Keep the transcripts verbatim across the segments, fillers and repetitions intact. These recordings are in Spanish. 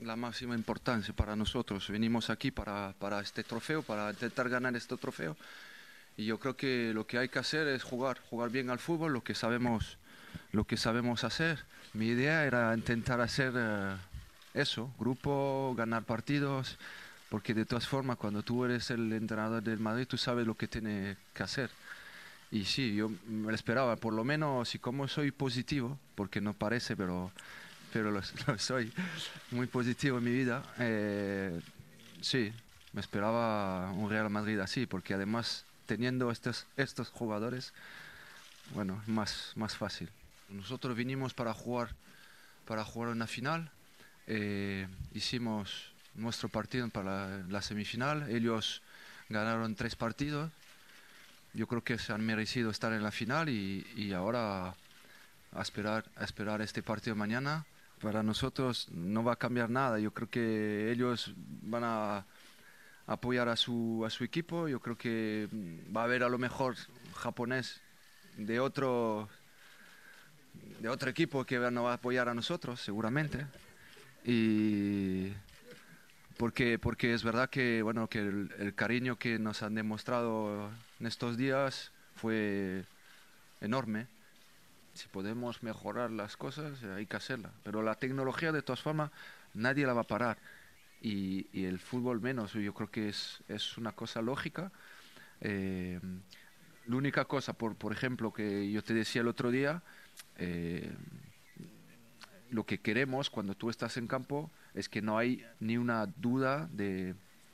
la máxima importancia para nosotros. Venimos aquí para, para este trofeo, para intentar ganar este trofeo. Y yo creo que lo que hay que hacer es jugar, jugar bien al fútbol, lo que sabemos, lo que sabemos hacer. Mi idea era intentar hacer eh, eso, grupo, ganar partidos, porque de todas formas, cuando tú eres el entrenador del Madrid, tú sabes lo que tienes que hacer. Y sí, yo me lo esperaba, por lo menos, si como soy positivo, porque no parece, pero, pero lo, lo soy, muy positivo en mi vida, eh, sí, me esperaba un Real Madrid así, porque además teniendo estos, estos jugadores, bueno, es más, más fácil. Nosotros vinimos para jugar, para jugar una final, eh, hicimos nuestro partido para la, la semifinal, ellos ganaron tres partidos, yo creo que se han merecido estar en la final y, y ahora a esperar, a esperar este partido mañana. Para nosotros no va a cambiar nada. Yo creo que ellos van a apoyar a su, a su equipo. Yo creo que mm, va a haber a lo mejor japonés de otro, de otro equipo que no va a apoyar a nosotros, seguramente. Y porque, porque es verdad que, bueno, que el, el cariño que nos han demostrado en estos días fue enorme. Si podemos mejorar las cosas, eh, hay que hacerla. Pero la tecnología, de todas formas, nadie la va a parar. Y, y el fútbol menos. Yo creo que es, es una cosa lógica. Eh, la única cosa, por, por ejemplo, que yo te decía el otro día, eh, lo que queremos cuando tú estás en campo es que no hay ni una duda de...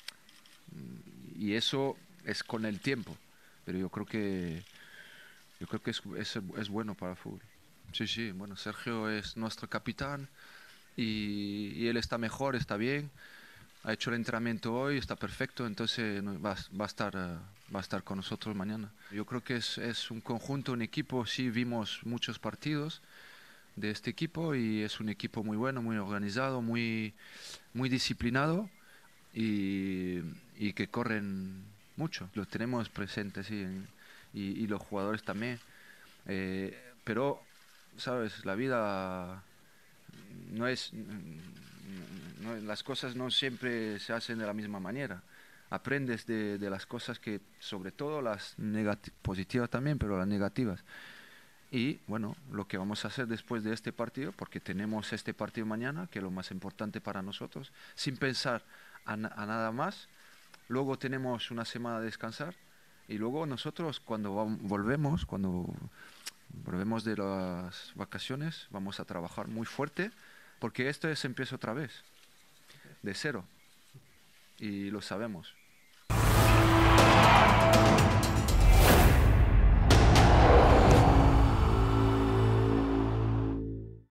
Y eso es con el tiempo. Pero yo creo que, yo creo que es, es, es bueno para el fútbol. Sí, sí, bueno, Sergio es nuestro capitán y, y él está mejor, está bien, ha hecho el entrenamiento hoy, está perfecto, entonces no- va, va a estar, eh, va a estar con nosotros mañana. Yo creo que es, es un conjunto, un equipo, sí vimos muchos partidos de este equipo y es un equipo muy bueno, muy organizado, muy, muy disciplinado y, y que corren mucho. Los tenemos presentes sí, en- y, y los jugadores también. Eh, pero, ¿sabes? La vida no es, no- las cosas no siempre se hacen de la misma manera. Aprendes de, de las cosas que, sobre todo las negati- positivas también, pero las negativas. Y bueno, lo que vamos a hacer después de este partido, porque tenemos este partido mañana, que es lo más importante para nosotros, sin pensar a, na- a nada más. Luego tenemos una semana de descansar y luego nosotros cuando vam- volvemos, cuando volvemos de las vacaciones, vamos a trabajar muy fuerte porque esto es empieza otra vez, de cero, y lo sabemos.